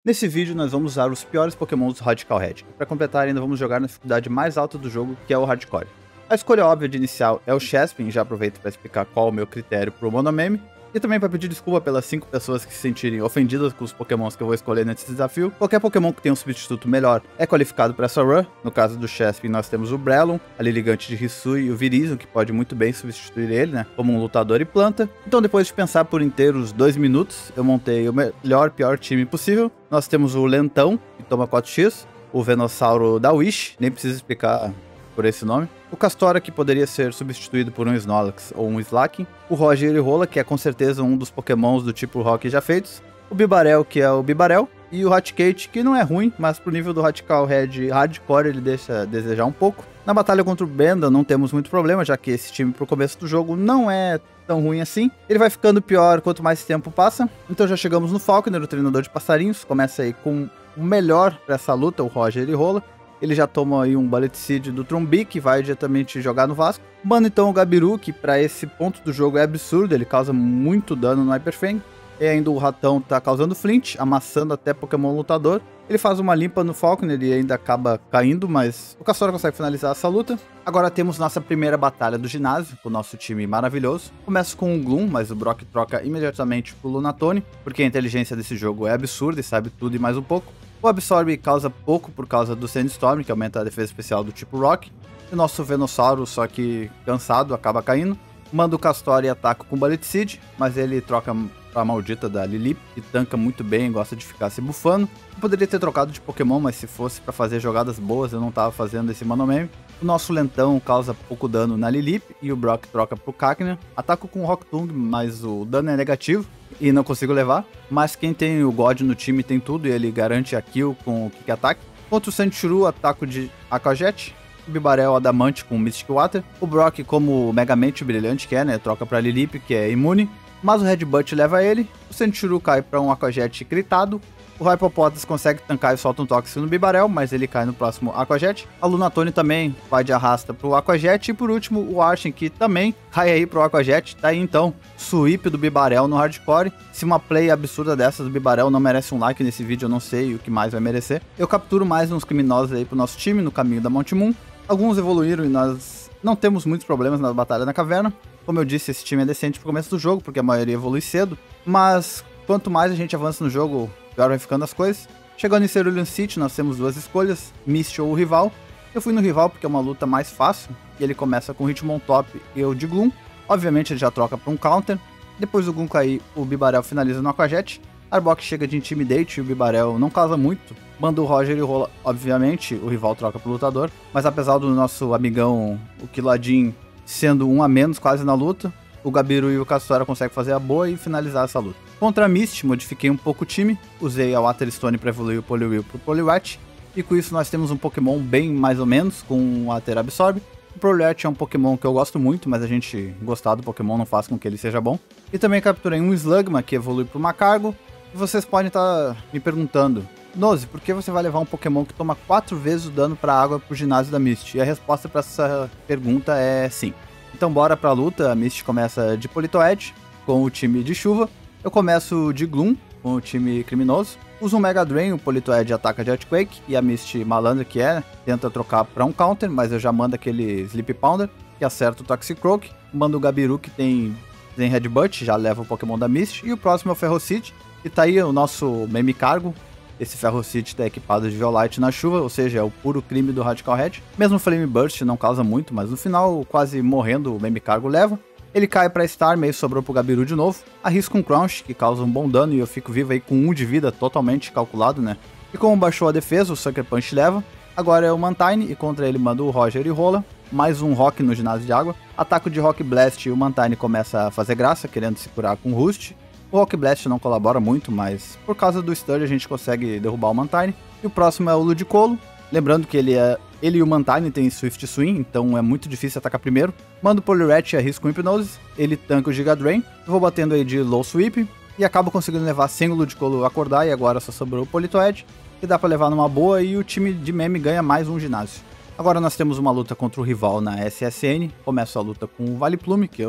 Nesse vídeo nós vamos usar os piores pokémons do Radical Red. Para completar ainda vamos jogar na dificuldade mais alta do jogo, que é o Hardcore. A escolha óbvia de inicial é o Chespin, já aproveito para explicar qual é o meu critério para o monomeme. E também para pedir desculpa pelas 5 pessoas que se sentirem ofendidas com os pokémons que eu vou escolher nesse desafio. Qualquer pokémon que tenha um substituto melhor é qualificado para essa run. No caso do Chespin nós temos o Breloom, a Lilligant de Hisui e o Virizion, que pode muito bem substituir ele, né, como um lutador e planta. Então depois de pensar por inteiros 2 minutos, eu montei o melhor, pior time possível. Nós temos o Lentão, que toma 4x, o Venossauro da Wish, nem preciso explicar por esse nome. O Castora, que poderia ser substituído por um Snorlax ou um Slaking. O Rogerirola, que é com certeza um dos pokémons do tipo Rock já feitos. O Bibarel, que é o Bibarel. E o Raticate, que não é ruim, mas pro nível do Radical Red Hardcore ele deixa a desejar um pouco. Na batalha contra o Benda não temos muito problema, já que esse time pro começo do jogo não é tão ruim assim. Ele vai ficando pior quanto mais tempo passa. Então já chegamos no Falconer, o treinador de passarinhos. Começa aí com o melhor pra essa luta, o Rogerirola. Ele já toma aí um Bullet Seed do Trumbi, que vai diretamente jogar no Vasco. Manda então o Gabiru, que pra esse ponto do jogo é absurdo, ele causa muito dano no Hyperfang. E ainda o Ratão tá causando Flint, amassando até Pokémon lutador. Ele faz uma limpa no Falconer e ainda acaba caindo, mas o Castora consegue finalizar essa luta. Agora temos nossa primeira batalha do ginásio, com o nosso time maravilhoso. Começa com o Gloom, mas o Brock troca imediatamente pro Lunatone, porque a inteligência desse jogo é absurda e sabe tudo e mais um pouco. O Absorb causa pouco por causa do Sandstorm, que aumenta a defesa especial do tipo Rock. O nosso Venossauro, só que cansado, acaba caindo. Manda o Castor e ataca com o Bullet Seed, mas ele troca pra maldita da Lilip, que tanca muito bem, gosta de ficar se bufando. Eu poderia ter trocado de Pokémon, mas se fosse pra fazer jogadas boas, eu não tava fazendo esse Monomeme. O nosso Lentão causa pouco dano na Lilip e o Brock troca pro Cacnea. Ataco com o Rock Tung, mas o dano é negativo e não consigo levar. Mas quem tem o God no time tem tudo e ele garante a kill com o Kick Attack. Contra o Sandshrew, ataco de Aquajet. O Bibarel Adamante com Mystic Water. O Brock, como o Megamente brilhante que é, né, troca pra Lilip, que é imune. Mas o Headbutt leva ele. O Sandshrew cai pra um Aquajet critado. O Hypopotas consegue tancar e solta um Toxic no Bibarel, mas ele cai no próximo Aquajet. A Lunatone também vai de arrasta pro Aquajet. E por último, o Arshen, que também cai aí pro Aquajet. Tá aí então, sweep do Bibarel no Hardcore. Se uma play absurda dessas do Bibarel não merece um like nesse vídeo, eu não sei o que mais vai merecer. Eu capturo mais uns criminosos aí pro nosso time no caminho da Mount Moon. Alguns evoluíram e nós não temos muitos problemas na batalha na caverna. Como eu disse, esse time é decente pro começo do jogo, porque a maioria evolui cedo. Mas quanto mais a gente avança no jogo, pior vai ficando as coisas. Chegando em Cerulean City, nós temos duas escolhas, Mist ou o Rival. Eu fui no Rival porque é uma luta mais fácil, e ele começa com Hitmontop e eu de Gloom. Obviamente ele já troca para um Counter. Depois do Gloom cair, o Bibarel finaliza no Aquajet. Arbok chega de Intimidate e o Bibarel não causa muito. Manda o Rogerirola, obviamente, o Rival troca pro lutador. Mas apesar do nosso amigão, o Quiladin, sendo um a menos quase na luta, o Gabiru e o Castora conseguem fazer a boa e finalizar essa luta. Contra a Mist, modifiquei um pouco o time, usei a Waterstone para evoluir o Poliwhirl pro Poliwrath, e com isso nós temos um Pokémon bem mais ou menos, com o Water Absorb. O Poliwrath é um Pokémon que eu gosto muito, mas a gente gostar do Pokémon não faz com que ele seja bom. E também capturei um Slugma, que evolui pro Macargo, e vocês podem estar me perguntando, Nozi, por que você vai levar um Pokémon que toma 4 vezes o dano para água pro ginásio da Mist? E a resposta para essa pergunta é sim. Então bora pra luta, a Mist começa de Politoed, com o time de chuva. Eu começo de Gloom, com o time criminoso. Uso um Mega Drain, o Politoed ataca de Earthquake, e a Mist malandra que é, tenta trocar pra um Counter, mas eu já mando aquele Sleep Pounder, que acerta o Toxicroak. Mando o Gabiru, que tem Headbutt, já leva o Pokémon da Mist. E o próximo é o Ferrocid, e tá aí o nosso Meme Cargo. Esse Ferrocid tá equipado de Violite na chuva, ou seja, é o puro crime do Radical Red. Mesmo o Flame Burst não causa muito, mas no final, quase morrendo, o Meme Cargo leva. Ele cai pra Star, meio sobrou pro Gabiru de novo. Arrisca um Crunch, que causa um bom dano, e eu fico vivo aí com 1 de vida, totalmente calculado, né? E como baixou a defesa, o Sucker Punch leva. Agora é o Mantine, e contra ele manda o Rogerirola. Mais um Rock no ginásio de água. Ataco de Rock Blast e o Mantine começa a fazer graça, querendo se curar com Rust. O Rock Blast não colabora muito, mas por causa do Sturge a gente consegue derrubar o Mantine. E o próximo é o Ludicolo. Lembrando que ele e o Mantine tem Swift Swing, então é muito difícil atacar primeiro. Mando o Poliwrath e arrisco um Hypnosis. Ele tanca o Giga Drain. Eu vou batendo aí de Low Sweep. E acabo conseguindo levar sem o Ludicolo acordar. E agora só sobrou o Politoed, que dá pra levar numa boa. E o time de meme ganha mais um ginásio. Agora nós temos uma luta contra o Rival na SSN. Começo a luta com o Vale Plume, que eu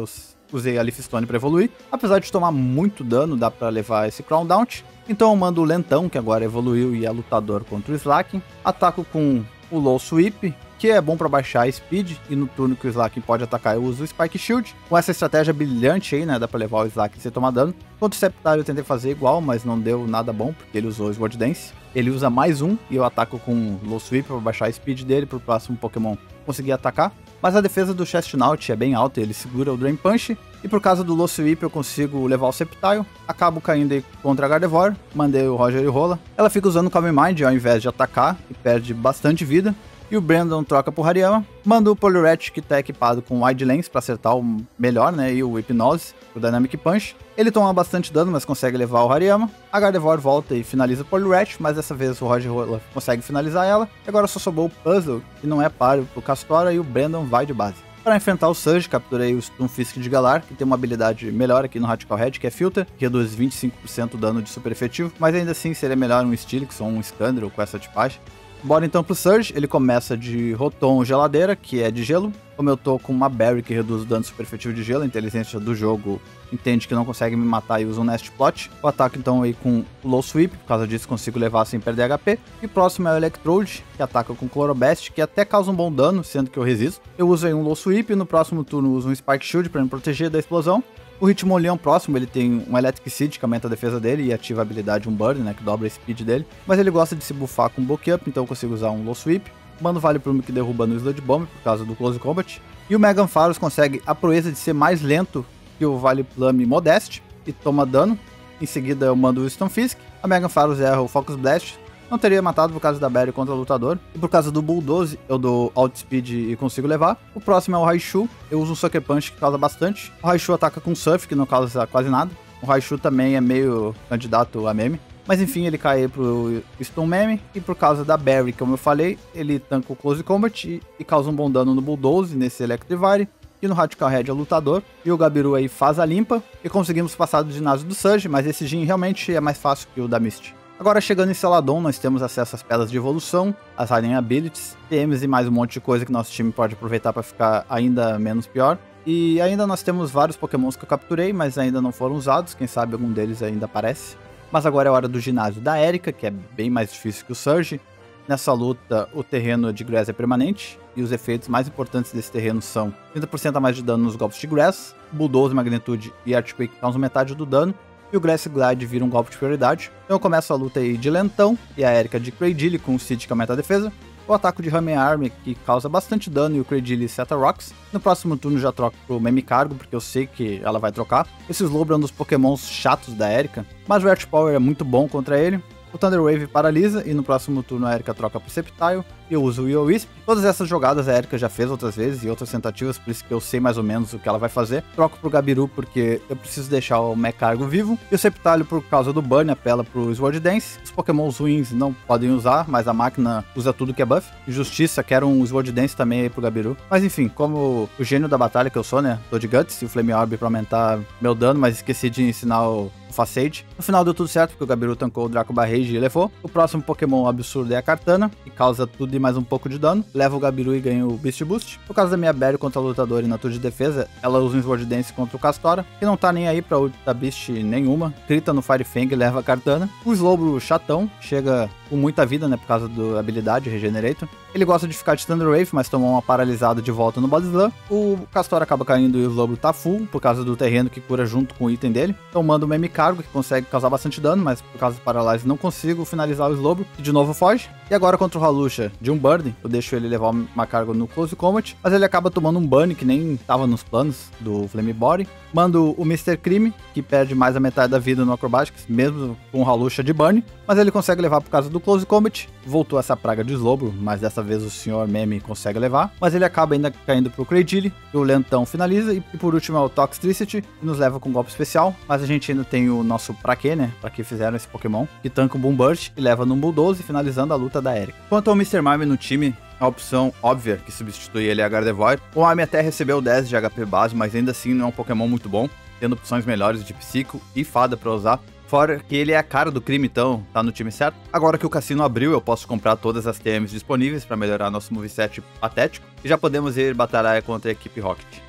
usei a Leaf Stone pra evoluir. Apesar de tomar muito dano, dá pra levar esse Crown Daunt. Então eu mando o Lentão, que agora evoluiu e é lutador contra o Slaking. Ataco com o Low Sweep, que é bom pra baixar a Speed, e no turno que o Slaking pode atacar eu uso o Spike Shield. Com essa estratégia brilhante aí, né, dá pra levar o Slaking sem tomar dano. Contra o Sceptile eu tentei fazer igual, mas não deu nada bom, porque ele usou o Sword Dance. Ele usa mais um, e eu ataco com Low Sweep pra baixar a Speed dele, pro próximo Pokémon conseguir atacar. Mas a defesa do Chestnut é bem alta, ele segura o Drain Punch. E por causa do Low Sweep eu consigo levar o Sceptile. Acabo caindo aí contra a Gardevoir. Mandei o Roger e Rola. Ela fica usando o Calm Mind ao invés de atacar e perde bastante vida. E o Brandon troca pro Hariyama. Manda o Poliwrath, que tá equipado com Wide Lens pra acertar o melhor, né? E o Hypnose, o Dynamic Punch. Ele toma bastante dano, mas consegue levar o Hariyama. A Gardevoir volta e finaliza o Poliwrath, mas dessa vez o Roger Rola consegue finalizar ela. E agora só sobrou o Puzzle, que não é páreo pro Castora, e o Brandon vai de base. Para enfrentar o Surge, capturei o Stunfisk de Galar, que tem uma habilidade melhor aqui no Radical Head, que é Filter, que reduz 25% o dano de super efetivo, mas ainda assim seria melhor um Steelix ou um Scandal com essa tipagem. Bora então pro Surge, ele começa de Rotom Geladeira, que é de gelo. Como eu tô com uma Berry que reduz o dano super efetivo de gelo, a inteligência do jogo entende que não consegue me matar e usa um Nest Plot. Eu ataco então aí com o Low Sweep, por causa disso consigo levar sem perder HP. E próximo é o Electrode, que ataca com Chlorobest, que até causa um bom dano, sendo que eu resisto. Eu uso aí um Low Sweep e no próximo turno uso um Spike Shield para me proteger da explosão. O Hitmonleon próximo, ele tem um Electric Seed que aumenta a defesa dele e ativa a habilidade Unburn, né, que dobra a speed dele. Mas ele gosta de se buffar com Bulk Up, então eu consigo usar um Low Sweep. Mando Vale Plume que derruba no Sludge Bomb por causa do Close Combat. E o Mega Ampharos consegue a proeza de ser mais lento que o Vale Plume Modeste e toma dano. Em seguida eu mando o Stunfisk. A Mega Ampharos erra o Focus Blast. Não teria matado por causa da Berry contra o lutador. E por causa do Bulldoze, eu dou Outspeed e consigo levar. O próximo é o Raichu. Eu uso um Sucker Punch que causa bastante. O Raichu ataca com Surf, que não causa quase nada. O Raichu também é meio candidato a meme. Mas enfim, ele cai pro Stun Meme. E por causa da Berry, como eu falei, ele tanca o Close Combat e causa um bom dano no Bulldoze, nesse Electivire. E no Radical Head é o lutador. E o Gabiru aí faz a limpa. E conseguimos passar do ginásio do Surge, mas esse Gin realmente é mais fácil que o da Misty. Agora chegando em Celadon, nós temos acesso às pedras de evolução, as Hiding Abilities, TMs e mais um monte de coisa que nosso time pode aproveitar para ficar ainda menos pior. E ainda nós temos vários Pokémons que eu capturei, mas ainda não foram usados, quem sabe algum deles ainda aparece. Mas agora é a hora do ginásio da Erika, que é bem mais difícil que o Surge. Nessa luta, o terreno de Grass é permanente, e os efeitos mais importantes desse terreno são 30% a mais de dano nos golpes de Grass, Bulldoze, Magnitude e Earthquake causam metade do dano, e o Grass Glide vira um golpe de prioridade. Então eu começo a luta aí de Lentão, e a Erika de Cradily com o Seed que aumenta a defesa. O ataque de Rame Army, que causa bastante dano, e o Cradily seta Rocks. No próximo turno já troco pro Meme Cargo, porque eu sei que ela vai trocar. Esse Slowbro é um dos pokémons chatos da Erika, mas o Earth Power é muito bom contra ele. O Thunder Wave paralisa, e no próximo turno a Erika troca pro Sceptile, e eu uso o Will-O-Wisp. Todas essas jogadas a Erika já fez outras vezes, e outras tentativas, por isso que eu sei mais ou menos o que ela vai fazer. Troco pro Gabiru, porque eu preciso deixar o Mecargo vivo, e o Sceptile, por causa do Burn, apela pro Sword Dance. Os pokémons ruins não podem usar, mas a máquina usa tudo que é buff. E Justiça, quero um Sword Dance também aí pro Gabiru. Mas enfim, como o gênio da batalha que eu sou, né, tô de Guts e o Flame Orb pra aumentar meu dano, mas esqueci de ensinar o Facade. No final deu tudo certo, porque o Gabiru tancou o Draco Barrage e levou. O próximo Pokémon absurdo é a Kartana, que causa tudo e mais um pouco de dano. Leva o Gabiru e ganha o Beast Boost. Por causa da minha Berry contra o lutador e na turma de defesa, ela usa um Sword Dance contra o Castora, que não tá nem aí pra ult da Beast nenhuma. Crita no Fire Fang e leva a Kartana. O Slowbro chatão, chega com muita vida, né, por causa da habilidade Regenerator. Ele gosta de ficar de Thunder Wave, mas tomou uma paralisada de volta no Body Slam. O Castor acaba caindo e o Slowbro tá full, por causa do terreno que cura junto com o item dele. Então manda o Meme Cargo, que consegue causar bastante dano, mas por causa do Paralyze não consigo finalizar o Slowbro, que de novo foge. E agora contra o Halusha de um Burn, eu deixo ele levar uma carga no Close Combat, mas ele acaba tomando um Burn que nem tava nos planos do Flame Body. Mando o Mr. Crime, que perde mais a metade da vida no Acrobatics, mesmo com o Halusha de Burn, mas ele consegue levar por causa do Close Combat. Voltou essa praga de Slowbro, mas dessa vez o Sr. Meme consegue levar, mas ele acaba ainda caindo pro Cradily, que o Lentão finaliza, e por último é o Toxtricity, que nos leva com um golpe especial, mas a gente ainda tem o nosso pra quê, né, pra que fizeram esse Pokémon, que tanca um Boom Burst e leva no Bulldoze, finalizando a luta da Erika. Quanto ao Mr. Mime no time, a opção óbvia que substitui ele é a Gardevoir. O Mime até recebeu 10 de HP base, mas ainda assim não é um Pokémon muito bom, tendo opções melhores de Psico e Fada pra usar. Fora que ele é a cara do crime, então tá no time certo. Agora que o cassino abriu, eu posso comprar todas as TMs disponíveis para melhorar nosso moveset patético. E já podemos ir batalhar contra a equipe Rocket.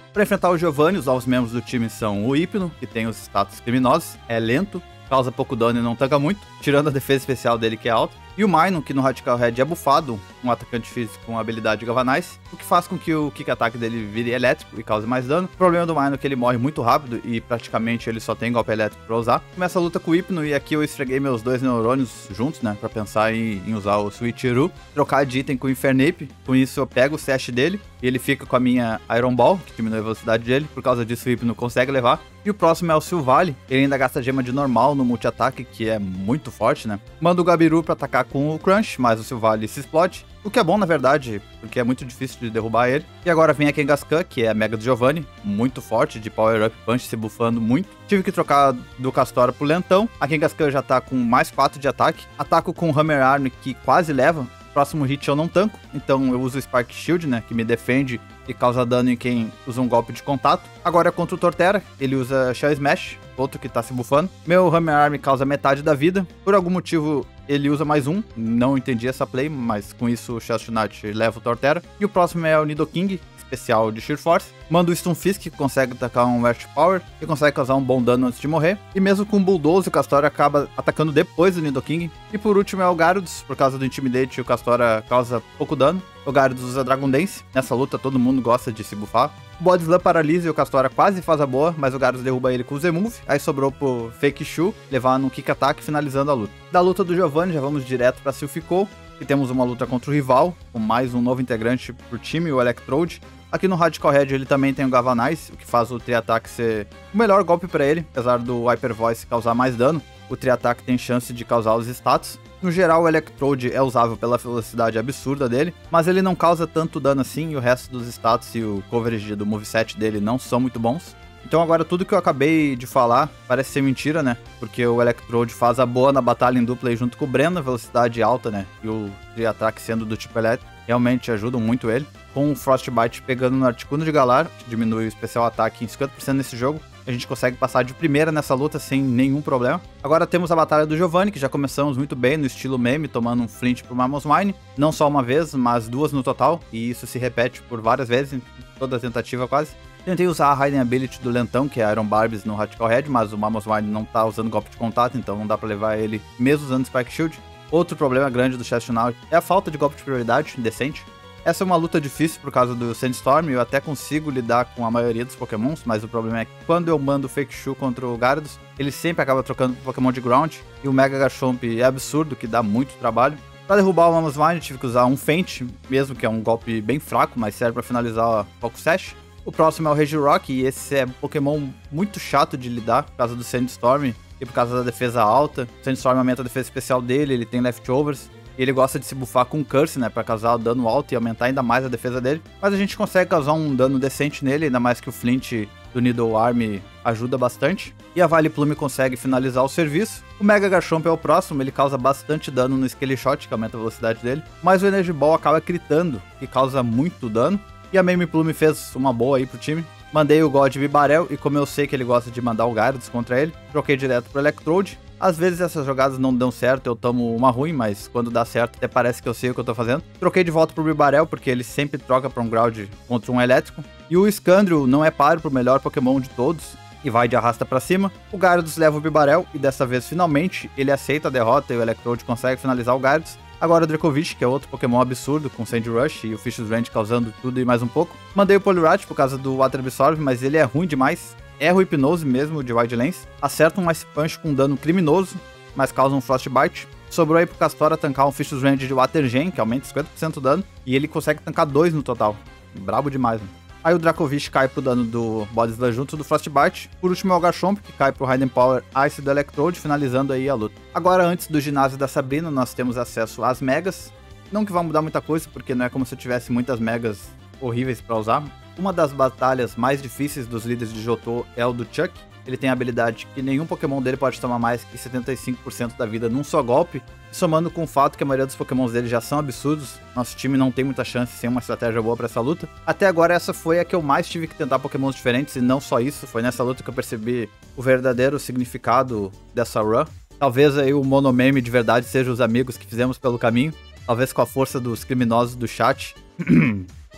Para enfrentar o Giovanni, os novos membros do time são o Hypno, que tem os status criminosos, é lento, causa pouco dano e não tanca muito, tirando a defesa especial dele que é alta. E o Minun, que no Radical Red é bufado, um atacante físico com a habilidade Galvanize, o que faz com que o kick attack dele vire elétrico e cause mais dano. O problema do Minun é que ele morre muito rápido e praticamente ele só tem golpe elétrico pra usar. Começa a luta com o Hypno e aqui eu esfreguei meus dois neurônios juntos, né, pra pensar em usar o Switcheroo, trocar de item com o Infernape. Com isso eu pego o Sash dele e ele fica com a minha Iron Ball, que diminui a velocidade dele, por causa disso o Hypno consegue levar. E o próximo é o Silvally, ele ainda gasta gema de normal no multi-ataque, que é muito forte, né. Manda o Gabiru pra atacar com o Crunch, mas o Silvally se explode. O que é bom, na verdade, porque é muito difícil de derrubar ele. E agora vem a Kangaskhan, que é a Mega do Giovanni, muito forte, de Power Up Punch, se buffando muito. Tive que trocar do Castora pro Lentão. A Kangaskhan já tá com mais 4 de ataque. Ataco com o Hammer Arm, que quase leva. Próximo hit eu não tanco, então eu uso o Spark Shield, né, que me defende e causa dano em quem usa um golpe de contato. Agora é contra o Torterra, ele usa Shell Smash, outro que tá se buffando. Meu Hammer Arm causa metade da vida. Por algum motivo ele usa mais um, não entendi essa play, mas com isso o Chestnut leva o Torterra. E o próximo é o Nidoking, especial de Sheer Force. Manda o Stunfisk, que consegue atacar um West Power e consegue causar um bom dano antes de morrer. E mesmo com o Bulldoze, o Castora acaba atacando depois do Nidoking. E por último é o Gyarados, por causa do Intimidate, o Castora causa pouco dano. O Gyarados usa Dragon Dance, nessa luta todo mundo gosta de se buffar. O Body Slam paralisa e o Castora quase faz a boa, mas o Gyarados derruba ele com o Z-Move. Aí sobrou pro Fake Shoe, levar num Kick Attack, finalizando a luta. Da luta do Giovanni, já vamos direto pra Silphicou. E temos uma luta contra o rival, com mais um novo integrante pro time, o Electrode. Aqui no Radical Red ele também tem o Galvanize, o que faz o Tri-Attack ser o melhor golpe pra ele, apesar do Hyper Voice causar mais dano. O Tri-Attack tem chance de causar os status. No geral, o Electrode é usável pela velocidade absurda dele, mas ele não causa tanto dano assim, e o resto dos status e o coverage do moveset dele não são muito bons. Então agora tudo que eu acabei de falar parece ser mentira, né? Porque o Electrode faz a boa na batalha em dupla aí junto com o Brenda, velocidade alta, né? E o Tri-Attack sendo do tipo elétrico, realmente ajudam muito ele. Com o Frostbite pegando no Articuno de Galar, que diminui o especial ataque em 50% nesse jogo, a gente consegue passar de primeira nessa luta sem nenhum problema. Agora temos a batalha do Giovanni, que já começamos muito bem no estilo meme, tomando um flint pro Mamoswine. Não só uma vez, mas duas no total, e isso se repete por várias vezes, em toda a tentativa quase. Tentei usar a Hiding Ability do Lentão, que é Iron Barbies no Radical Red, mas o Mamoswine não tá usando golpe de contato, então não dá pra levar ele mesmo usando Spike Shield. Outro problema grande do Chestnut é a falta de golpe de prioridade decente. Essa é uma luta difícil por causa do Sandstorm, eu até consigo lidar com a maioria dos pokémons, mas o problema é que quando eu mando o Fake Shoe contra o Gyarados, ele sempre acaba trocando pro Pokémon de Ground, e o Mega Garchomp é absurdo, que dá muito trabalho. Pra derrubar o Mamoswine, tive que usar um Feint, mesmo que é um golpe bem fraco, mas serve pra finalizar o Poco Sash. O próximo é o Regirock, e esse é um Pokémon muito chato de lidar por causa do Sandstorm e por causa da defesa alta. O Sandstorm aumenta a defesa especial dele, ele tem leftovers. E ele gosta de se buffar com Curse, né, pra causar dano alto e aumentar ainda mais a defesa dele. Mas a gente consegue causar um dano decente nele, ainda mais que o Flint do Needle Arm ajuda bastante. E a Vale Plume consegue finalizar o serviço. O Mega Garchomp é o próximo, ele causa bastante dano no Skelly Shot, que aumenta a velocidade dele. Mas o Energy Ball acaba critando, que causa muito dano. E a Mame Plume fez uma boa aí pro time. Mandei o God Bibarel, e como eu sei que ele gosta de mandar o Gyarados contra ele, troquei direto pro Electrode. Às vezes essas jogadas não dão certo, eu tomo uma ruim, mas quando dá certo até parece que eu sei o que eu tô fazendo. Troquei de volta pro Bibarel, porque ele sempre troca pra um Ground contra um elétrico. E o Scandrew não é páreo pro melhor Pokémon de todos, e vai de arrasta pra cima. O Gyarados leva o Bibarel, e dessa vez finalmente ele aceita a derrota e o Electrode consegue finalizar o Gyarados. Agora o Dracovish, que é outro Pokémon absurdo, com Sand Rush e o Fish's Range causando tudo e mais um pouco. Mandei o Poliwrath por causa do Water Absorb, mas ele é ruim demais. Erra o Hipnose mesmo de Wide Lens. Acerta um Ice Punch com dano criminoso, mas causa um Frostbite. Sobrou aí pro Castora tancar um Fish's Range de Water Gen, que aumenta 50% o dano. E ele consegue tancar 2 no total. Brabo demais, mano. Aí o Dracovish cai pro dano do Body Slam junto do Frostbite. Por último é o Garchomp, que cai pro Hidden Power Ice do Electrode, finalizando aí a luta. Agora, antes do ginásio da Sabrina, nós temos acesso às Megas. Não que vai mudar muita coisa, porque não é como se eu tivesse muitas Megas horríveis pra usar. Uma das batalhas mais difíceis dos líderes de Johto é o do Chuck. Ele tem a habilidade que nenhum Pokémon dele pode tomar mais que 75% da vida num só golpe. Somando com o fato que a maioria dos Pokémons dele já são absurdos, nosso time não tem muita chance sem uma estratégia boa pra essa luta. Até agora essa foi a que eu mais tive que tentar Pokémons diferentes, e não só isso, foi nessa luta que eu percebi o verdadeiro significado dessa run. Talvez aí o monomeme de verdade seja os amigos que fizemos pelo caminho, talvez com a força dos criminosos do chat.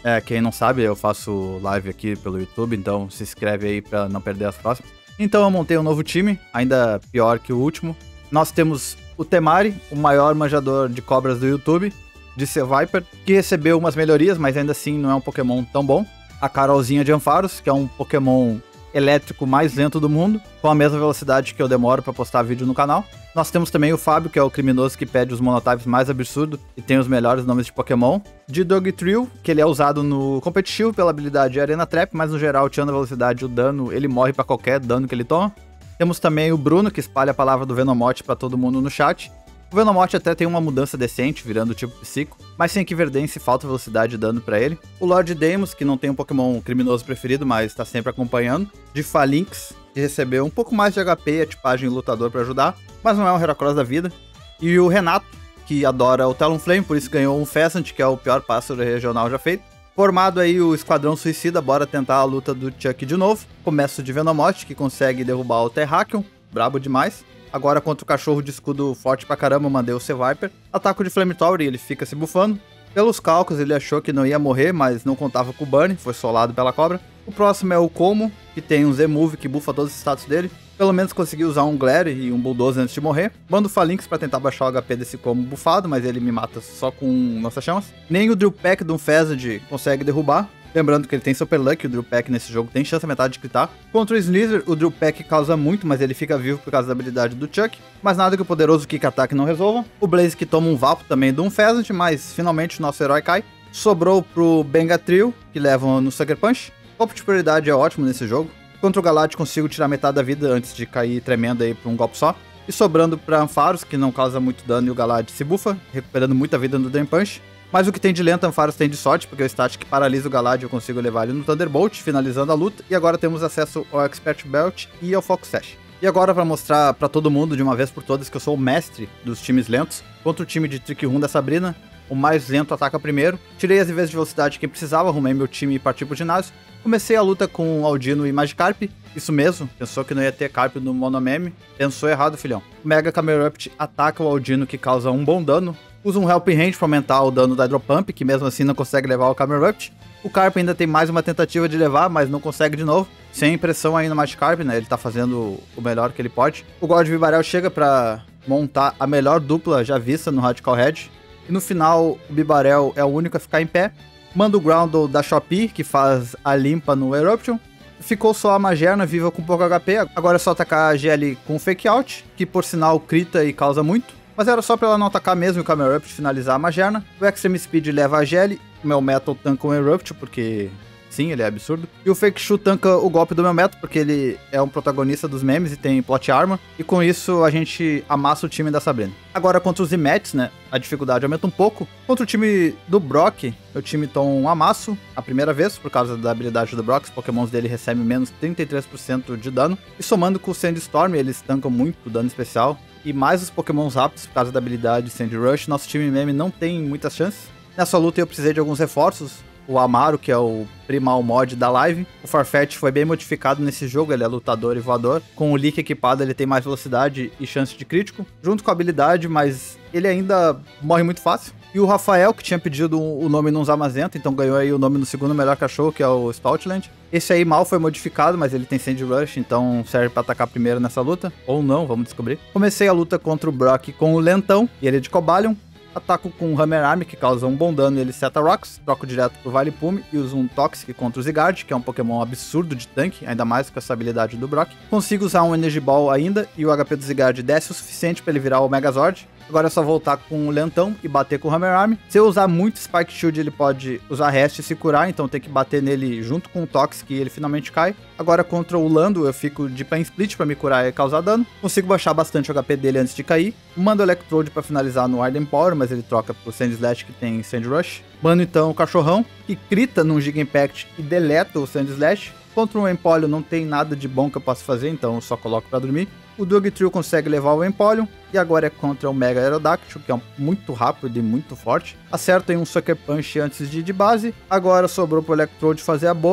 Quem não sabe, eu faço live aqui pelo YouTube, então se inscreve aí pra não perder as próximas. Então eu montei um novo time, ainda pior que o último. Nós temos o Temari, o maior manjador de cobras do YouTube, de ser Viper, que recebeu umas melhorias, mas ainda assim não é um Pokémon tão bom. A Carolzinha de Ampharos, que é um Pokémon elétrico mais lento do mundo, com a mesma velocidade que eu demoro pra postar vídeo no canal. Nós temos também o Fábio, que é o criminoso que pede os monotypes mais absurdos e tem os melhores nomes de Pokémon. De Dugtrio, que ele é usado no competitivo pela habilidade Arena Trap, mas no geral, tirando a velocidade e o dano, ele morre pra qualquer dano que ele toma. Temos também o Bruno, que espalha a palavra do Venomoth pra todo mundo no chat. O Venomoth até tem uma mudança decente, virando tipo psico, mas sem que Verdense falta velocidade e dano pra ele. O Lord Deimos, que não tem um Pokémon criminoso preferido, mas tá sempre acompanhando. De Falinx, que recebeu um pouco mais de HP e a tipagem lutador pra ajudar, mas não é um Heracross da vida. E o Renato, que adora o Talonflame, por isso ganhou um Pheasant, que é o pior pássaro regional já feito. Formado aí o Esquadrão Suicida, bora tentar a luta do Chuck de novo. Começo de Venomoth, que consegue derrubar o Terrakion, brabo demais. Agora contra o cachorro de escudo forte pra caramba, mandei o C-Viper. Ataco de Flamethrower e ele fica se bufando. Pelos cálculos ele achou que não ia morrer, mas não contava com o Burn, foi solado pela cobra. O próximo é o Como, que tem um Z-Move que bufa todos os status dele. Pelo menos conseguiu usar um Glare e um Bulldozer antes de morrer. Mando o Falinx pra tentar baixar o HP desse Como bufado, mas ele me mata só com lança-chamas. Nem o Drill Peck de um Phasad consegue derrubar. Lembrando que ele tem Super Luck, o Drill Peck nesse jogo tem chance a metade de critar. Contra o Sneasler, o Drill Peck causa muito, mas ele fica vivo por causa da habilidade do Chuck. Mas nada que o poderoso Kick Attack não resolva. O Blaze que toma um Vapo também de um Pheasant, mas finalmente o nosso herói cai. Sobrou pro Benga Trio, que levam no Sucker Punch. Golpe de prioridade é ótimo nesse jogo. Contra o Galad consigo tirar metade da vida antes de cair tremendo aí pra um golpe só. E sobrando pra Ampharos, que não causa muito dano e o Galad se bufa, recuperando muita vida no Drain Punch. Mas o que tem de lento, Ampharos tem de sorte, porque o stat que paralisa o Galad eu consigo levar ele no Thunderbolt, finalizando a luta. E agora temos acesso ao Expert Belt e ao Focus Sash. E agora pra mostrar pra todo mundo de uma vez por todas que eu sou o mestre dos times lentos. Contra o time de Trick Room da Sabrina, o mais lento ataca primeiro. Tirei as vezes de velocidade que precisava, arrumei meu time e parti pro ginásio. Comecei a luta com Aldino e Magikarp. Isso mesmo, pensou que não ia ter Carp no Monomeme. Pensou errado, filhão. O Mega Camerupt ataca o Aldino, que causa um bom dano. Usa um Helping Hand pra aumentar o dano da Hydropump, que mesmo assim não consegue levar o Camerupt. O Carp ainda tem mais uma tentativa de levar, mas não consegue de novo. Sem pressão aí no Magikarp, né? Ele tá fazendo o melhor que ele pode. O God Bibarel chega pra montar a melhor dupla já vista no Radical Red. E no final, o Bibarel é o único a ficar em pé. Manda o Groundle da Shopee, que faz a limpa no Eruption. Ficou só a Magerna viva com pouco HP. Agora é só atacar a GL com Fake Out, que por sinal crita e causa muito. Mas era só pra ela não atacar mesmo e o Camerupt finalizar a Magerna. O Extreme Speed leva a GL. O Melmetal tanca o Eruption, porque sim, ele é absurdo. E o Fake Shoe tanca o golpe do Melmetal, porque ele é um protagonista dos memes e tem plot armor. E com isso a gente amassa o time da Sabrina. Agora contra os Imets, né, a dificuldade aumenta um pouco. Contra o time do Brock, meu time toma um amasso a primeira vez, por causa da habilidade do Brock. Os pokémons dele recebem menos 33% de dano. E somando com o Sandstorm, eles tancam muito dano especial. E mais os pokémons rápidos, por causa da habilidade Sand Rush, nosso time meme não tem muitas chances. Nessa luta eu precisei de alguns reforços. O Amaro, que é o primal mod da live. O Farfetch foi bem modificado nesse jogo, ele é lutador e voador. Com o Leak equipado ele tem mais velocidade e chance de crítico, junto com a habilidade, mas ele ainda morre muito fácil. E o Rafael, que tinha pedido o nome num Zamazenta, então ganhou aí o nome no segundo melhor cachorro, que é o Stoutland. Esse aí mal foi modificado, mas ele tem Sand Rush, então serve pra atacar primeiro nessa luta. Ou não, vamos descobrir. Comecei a luta contra o Brock com o Lentão, e ele é de Cobalion. Ataco com o Hammer Arm, que causa um bom dano e ele seta Rocks. Troco direto pro Vileplume e uso um Toxic contra o Zygarde, que é um Pokémon absurdo de tanque, ainda mais com essa habilidade do Brock. Consigo usar um Energy Ball ainda e o HP do Zygarde desce o suficiente para ele virar o Megazord. Agora é só voltar com o Lentão e bater com o Hammer Arm. Se eu usar muito Spike Shield, ele pode usar Rest e se curar, então tem que bater nele junto com o Toxic e ele finalmente cai. Agora contra o Lando eu fico de Pain Split pra me curar e causar dano. Consigo baixar bastante o HP dele antes de cair. Mando o Electrode pra finalizar no Arden Power, mas ele troca pro Sand Slash, que tem Sand Rush. Mando então o Cachorrão, que crita num Giga Impact e deleta o Sand Slash. Contra um Empoleon não tem nada de bom que eu possa fazer, então eu só coloco pra dormir. O Dugtrio consegue levar o Empoleon. E agora é contra o Mega Aerodactyl, que é muito rápido e muito forte. Acerta em um Sucker Punch antes de ir de base. Agora sobrou pro Electrode fazer a boa.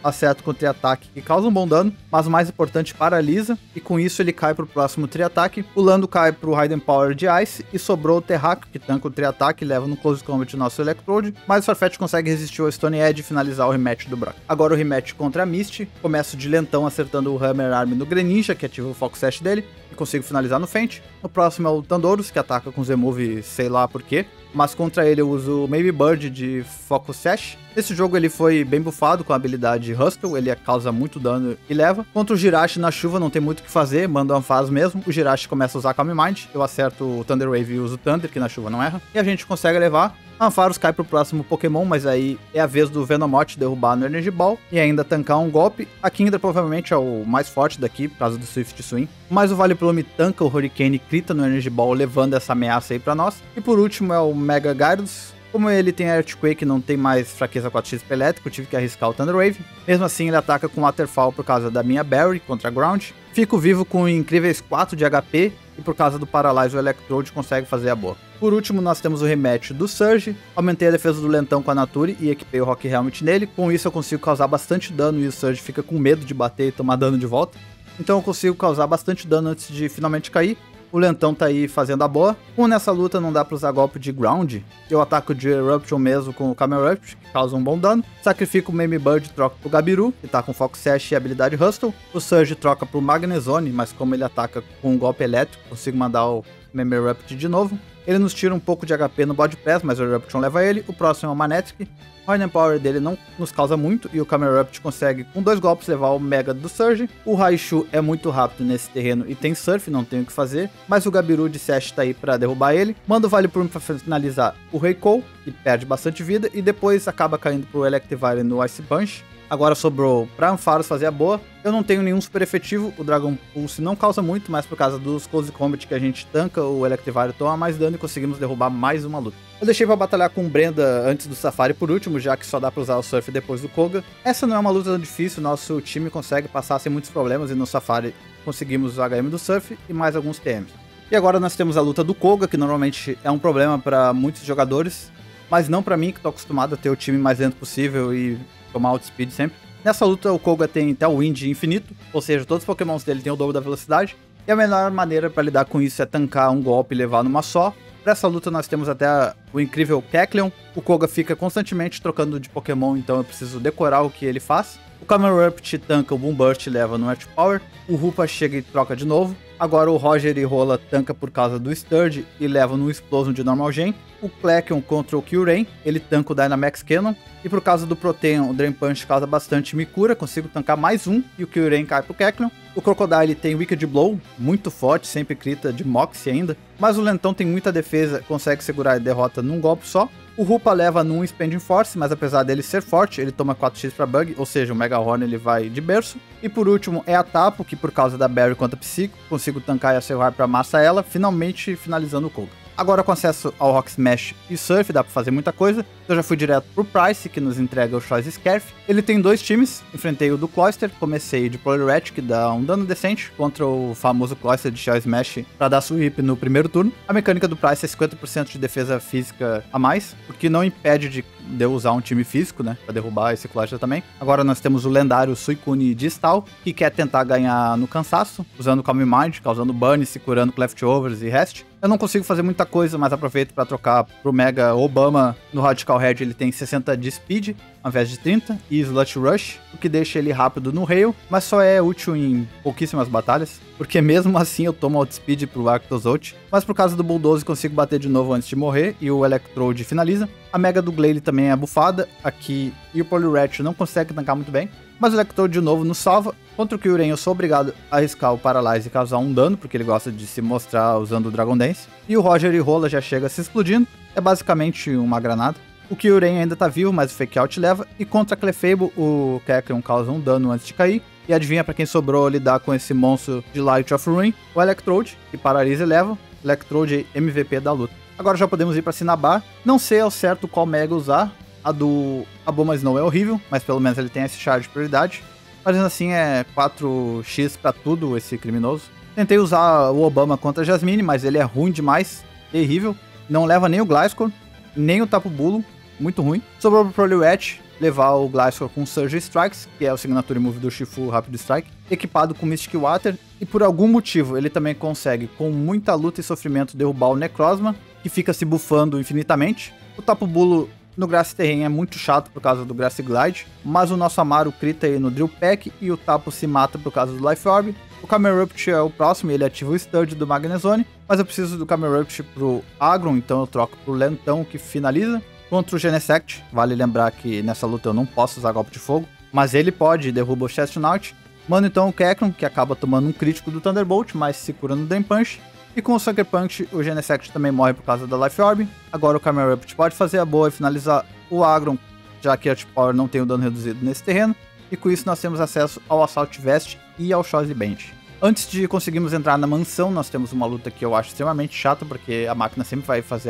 acerta com o tri-ataque que causa um bom dano, mas o mais importante, paralisa, e com isso ele cai pro próximo tri-ataque. O Lando cai pro Hidden Power de Ice, e sobrou o Terraco, que tanca o tri-ataque e leva no Close Combat nosso Electrode, mas o Farfetch consegue resistir ao Stone Edge e finalizar o rematch do Brock. Agora o rematch contra a Misty, começo de lentão acertando o Hammer Arm no Greninja, que ativa o Fox Sash dele, e consigo finalizar no Feint. No próximo é o Tandorus, que ataca com Z-Move, sei lá porquê, mas contra ele eu uso o Maybe Bird de Focus Sash. Nesse jogo ele foi bem buffado com a habilidade Hustle, ele causa muito dano e leva. Contra o Jirachi na chuva não tem muito o que fazer, manda uma fase mesmo. O Jirachi começa a usar Calm Mind, eu acerto o Thunder Wave e uso o Thunder, que na chuva não erra, e a gente consegue levar. Ampharos cai pro próximo Pokémon, mas aí é a vez do Venomoth derrubar no Energy Ball e ainda tancar um golpe. A Kingdra provavelmente é o mais forte daqui, por causa do Swift Swing. Mas o Vale Plume tanca o Hurricane e crita no Energy Ball, levando essa ameaça aí pra nós. E por último é o Mega Gyarados. Como ele tem Earthquake e não tem mais fraqueza 4x elétrico, tive que arriscar o Thunder Wave. Mesmo assim ele ataca com Waterfall por causa da minha Berry contra Ground. Fico vivo com incríveis 4 de HP e por causa do Paralyze o Electrode consegue fazer a boa. Por último nós temos o rematch do Surge, aumentei a defesa do Lentão com a Nature e equipei o Rock Helmet nele, com isso eu consigo causar bastante dano e o Surge fica com medo de bater e tomar dano de volta. Então eu consigo causar bastante dano antes de finalmente cair. O Lentão tá aí fazendo a boa. Como nessa luta não dá pra usar golpe de Ground, eu ataco de Eruption mesmo com o Camel Erupt, que causa um bom dano. Sacrifico o Meme Bird e troco pro Gabiru, que tá com Fox Sash e habilidade Hustle. O Surge troca pro Magnezone, mas como ele ataca com um golpe elétrico, consigo mandar o Meme Erupt de novo. Ele nos tira um pouco de HP no Body Press, mas o Eruption leva ele. O próximo é o Manectric. O Hidden Power dele não nos causa muito e o Camerupt consegue com 2 golpes levar o Mega do Surge. O Raichu é muito rápido nesse terreno e tem Surf, não tem o que fazer, mas o Gabiru de Sash tá aí pra derrubar ele. Manda o Vale Plume pra finalizar o Raikou, que perde bastante vida, e depois acaba caindo pro Electivire no Ice Punch. Agora sobrou pra Ampharos fazer a boa. Eu não tenho nenhum super efetivo, o Dragon Pulse não causa muito, mas por causa dos Close Combat que a gente tanca, o Electivire toma mais dano e conseguimos derrubar mais uma luta. Eu deixei pra batalhar com o Brenda antes do Safari por último, já que só dá pra usar o Surf depois do Koga. Essa não é uma luta tão difícil, nosso time consegue passar sem muitos problemas e no Safari conseguimos o HM do Surf e mais alguns TMs. E agora nós temos a luta do Koga, que normalmente é um problema pra muitos jogadores, mas não pra mim, que tô acostumado a ter o time mais lento possível e tomar outspeed sempre. Nessa luta o Koga tem até o Wind infinito, ou seja, todos os pokémons dele têm o dobro da velocidade, e a melhor maneira para lidar com isso é tancar um golpe e levar numa só. Para essa luta nós temos até o incrível Kecleon. O Koga fica constantemente trocando de pokémon, então eu preciso decorar o que ele faz. O Camerupt tanca o Boom Burst e leva no Earth Power. O Rupa chega e troca de novo. Agora o Roger e Rola tanca por causa do Sturge e leva no Explosion de Normal Gen. O Klekion contra o Kyurem, ele tanca o Dynamax Cannon. E por causa do Protean, o Drain Punch causa bastante me cura, consigo tancar mais um e o Kyurem cai pro Kecleon. O Crocodile tem Wicked Blow, muito forte, sempre crita de Moxie ainda. Mas o Lentão tem muita defesa, consegue segurar a derrota num golpe só. O Rupa leva num Spending Force, mas apesar dele ser forte, ele toma 4x pra Bug, ou seja, o Mega Horn ele vai de berço. E por último é a Tapo, que por causa da Berry contra Psico, consigo tancar e acervar pra massa ela, finalmente finalizando o Koga. Agora com acesso ao Rock Smash e Surf dá pra fazer muita coisa. Eu já fui direto pro Price, que nos entrega o Choice Scarf. Ele tem 2 times, enfrentei o do Cloyster, comecei de Poliwrath, que dá um dano decente, contra o famoso Cloyster de Choice Smash pra dar sweep no primeiro turno. A mecânica do Price é 50% de defesa física a mais, o que não impede de eu usar um time físico, né, pra derrubar esse Cloyster também. Agora nós temos o lendário Suicune de Stall, que quer tentar ganhar no cansaço, usando Calm Mind, causando burn, se curando com leftovers e rest. Eu não consigo fazer muita coisa, mas aproveito para trocar pro Mega Obama. No Radical Red ele tem 60 de Speed, ao invés de 30, e Sludge Rush, o que deixa ele rápido no rail, mas só é útil em pouquíssimas batalhas, porque mesmo assim eu tomo Outspeed pro Arctozolt, mas por causa do Bulldoze consigo bater de novo antes de morrer, e o Electrode finaliza. A Mega do Glalie também é bufada, aqui, e o Poliwrath não consegue tancar muito bem, mas o Electrode de novo nos salva. Contra o Kyurem eu sou obrigado a arriscar o Paralyze e causar um dano, porque ele gosta de se mostrar usando o Dragon Dance. E o Roger e Rola já chega se explodindo, é basicamente uma granada. O Kyurem ainda tá vivo, mas o Fake Out leva. E contra a Clefable, o Kecleon causa um dano antes de cair. E adivinha pra quem sobrou lidar com esse monstro de Light of Ruin? O Electrode, que paralisa e leva. Electrode MVP da luta. Agora já podemos ir pra Cinnabar. Não sei ao certo qual Mega usar. A do Aboma Snow é horrível, mas pelo menos ele tem esse char de prioridade. Mas assim é 4x pra tudo esse criminoso. Tentei usar o Obama contra a Jasmine, mas ele é ruim demais, terrível. Não leva nem o Gliscor, nem o Tapu Bulu, muito ruim. Sobrou pro Poliwrath, levar o Gliscor com Surge Strikes, que é o Signature Move do Shifu Rapid Strike, equipado com Mystic Water, e por algum motivo ele também consegue, com muita luta e sofrimento, derrubar o Necrozma, que fica se buffando infinitamente. O Tapu Bulu no Grass Terrain é muito chato por causa do Grass Glide, mas o nosso Amaru crita aí no Drill Peck e o Tapu se mata por causa do Life Orb. O Camerupt é o próximo, ele ativa o Sturge do Magnezone, mas eu preciso do Camerupt pro Agron, então eu troco pro Lentão, que finaliza. Contra o Genesect, vale lembrar que nessa luta eu não posso usar golpe de fogo, mas ele pode e derruba o Chestnut. Mano então o Kekron, que acaba tomando um crítico do Thunderbolt, mas se cura no Drain Punch. E com o Sucker Punch, o Genesect também morre por causa da Life Orb. Agora o Camerupt pode fazer a boa e finalizar o Agron, já que a Earth Power não tem o dano reduzido nesse terreno. E com isso nós temos acesso ao Assault Vest e ao Choice Band. Antes de conseguirmos entrar na mansão, nós temos uma luta que eu acho extremamente chata, porque a máquina sempre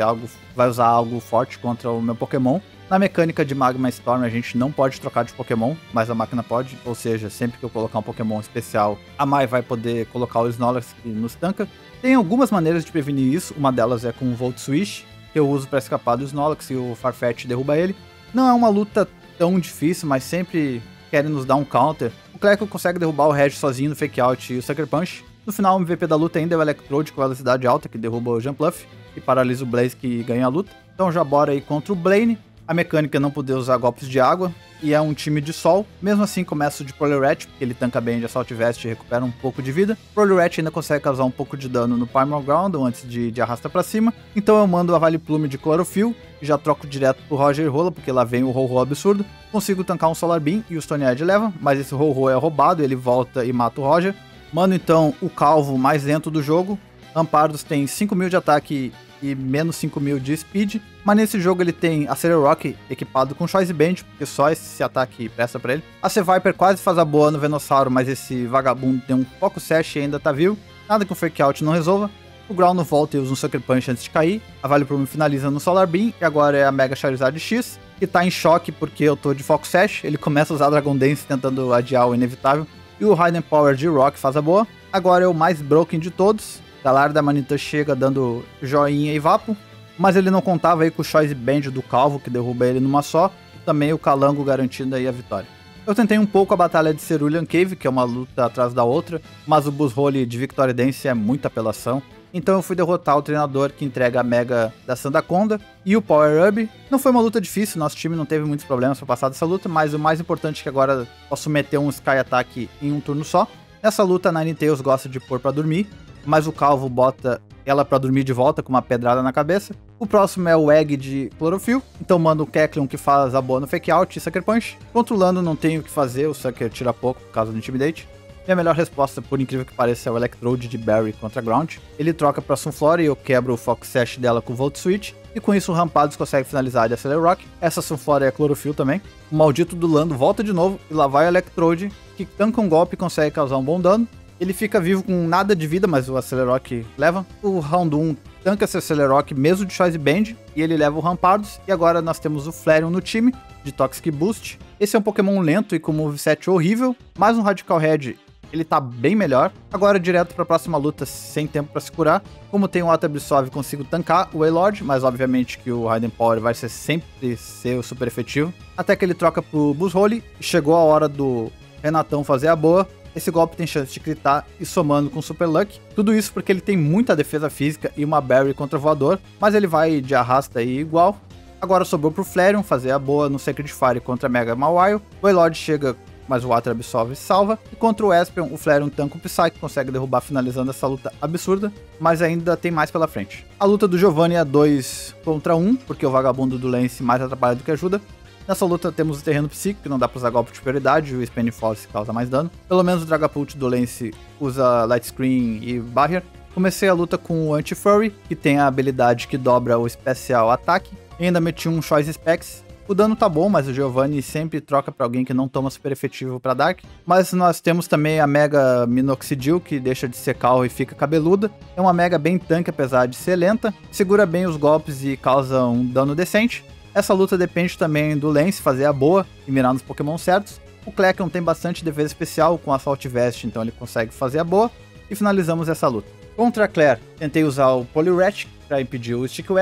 vai usar algo forte contra o meu Pokémon. Na mecânica de Magma Storm a gente não pode trocar de Pokémon, mas a máquina pode, ou seja, sempre que eu colocar um Pokémon especial, a Mai vai poder colocar o Snorlax que nos tanca. Tem algumas maneiras de prevenir isso, uma delas é com o Volt Switch, que eu uso para escapar do Snorlax e o Farfetch derruba ele. Não é uma luta tão difícil, mas sempre querem nos dar um counter. O Kleco consegue derrubar o Reg sozinho no Fake Out e o Sucker Punch. No final, o MVP da luta ainda é o Electrode com velocidade alta, que derruba o Jumpluff e paralisa o Blaze, que ganha a luta. Então já bora aí contra o Blaine. A mecânica é não poder usar golpes de água, e é um time de sol. Mesmo assim, começo de Poliwrath, porque ele tanca bem de Assault Vest e recupera um pouco de vida. Poliwrath ainda consegue causar um pouco de dano no Primal Ground antes de arrastar pra cima. Então eu mando a Vale Plume de Chlorophyll, e já troco direto pro Roger Rola, porque lá vem o Ho-Ho absurdo. Consigo tancar um Solar Beam e o Stone Edge leva, mas esse Ho-Ho é roubado, ele volta e mata o Roger. Mando então o calvo mais lento do jogo. Amparados tem 5.000 de ataque e menos 5.000 de speed, mas nesse jogo ele tem a Rock equipado com Choice Band, porque só esse ataque presta pra ele. A Seviper quase faz a boa no Venossauro, mas esse vagabundo tem um Foco Sash e ainda tá vivo. Nada que o Fake Out não resolva. O Ground volta e usa um Sucker Punch antes de cair. A Vale Plume finaliza no Solar Beam, e agora é a Mega Charizard X, que tá em choque porque eu tô de Foco Sash. Ele começa a usar Dragon Dance tentando adiar o inevitável. E o Hidden Power de Rock faz a boa. Agora é o mais broken de todos. Galar da Manita chega dando joinha e vapo, mas ele não contava aí com o Choice Band do Calvo, que derruba ele numa só, e também o Calango garantindo aí a vitória. Eu tentei um pouco a batalha de Cerulean Cave, que é uma luta atrás da outra, mas o Buzzrole de Victory Dance é muita apelação, então eu fui derrotar o treinador que entrega a Mega da Sandaconda e o Power Up. Não foi uma luta difícil, nosso time não teve muitos problemas para passar dessa luta, mas o mais importante é que agora posso meter um Sky Attack em um turno só. Nessa luta a Ninetales gosta de pôr pra dormir, mas o Calvo bota ela pra dormir de volta com uma pedrada na cabeça. O próximo é o Egg de Chlorophyll, então manda o Kecleon, que faz a boa no Fake Out e Sucker Punch. Controlando não tem o que fazer, o Sucker tira pouco por causa do Intimidate. E a melhor resposta, por incrível que pareça, é o Electrode de Barry contra Ground. Ele troca pra Sunflora e eu quebro o Fox Sash dela com o Volt Switch. E com isso o Rampados consegue finalizar de Acceler Rock. Essa Sunflora é a Chlorophyll também. O maldito do Lando volta de novo e lá vai o Electrode, que tanca um golpe e consegue causar um bom dano. Ele fica vivo com nada de vida, mas o Acelerock leva. O Round 1 tanca esse Acelerock mesmo de Choice Band, e ele leva o Rampardos. E agora nós temos o Flareon no time, de Toxic Boost. Esse é um Pokémon lento e com moveset horrível, mas no Radical Head ele tá bem melhor. Agora direto pra próxima luta, sem tempo pra se curar. Como tem o Auto Absolve, consigo tancar o Wailord, mas obviamente que o Hidden Power vai sempre ser o super efetivo. Até que ele troca pro Buzzrole, e chegou a hora do Renatão fazer a boa. Esse golpe tem chance de critar e somando com Super Luck. Tudo isso porque ele tem muita defesa física e uma Barry contra voador, mas ele vai de arrasta aí igual. Agora sobrou pro Flareon fazer a boa no Sacred Fire contra Mega Mawile. O Wailord chega, mas o Water Absolve e salva. E contra o Espion, o Flareon tanca o Psyche, consegue derrubar finalizando essa luta absurda, mas ainda tem mais pela frente. A luta do Giovanni é 2 contra 1, porque o vagabundo do Lance mais atrapalha do que ajuda. Nessa luta temos o terreno psíquico, que não dá pra usar golpe de prioridade, e o Spinning Force causa mais dano. Pelo menos o Dragapult do Lance usa Light Screen e Barrier. Comecei a luta com o Anti-Furry, que tem a habilidade que dobra o especial ataque. E ainda meti um Choice Specs. O dano tá bom, mas o Giovanni sempre troca pra alguém que não toma super efetivo pra Dark. Mas nós temos também a Mega Minoxidil, que deixa de ser calvo e fica cabeluda. É uma Mega bem tanque, apesar de ser lenta. Segura bem os golpes e causa um dano decente. Essa luta depende também do Lance fazer a boa e mirar nos Pokémon certos. O Kleckon tem bastante defesa especial com Assault Vest, então ele consegue fazer a boa. E finalizamos essa luta. Contra a Claire, tentei usar o Poliwrath para impedir o Stick Web,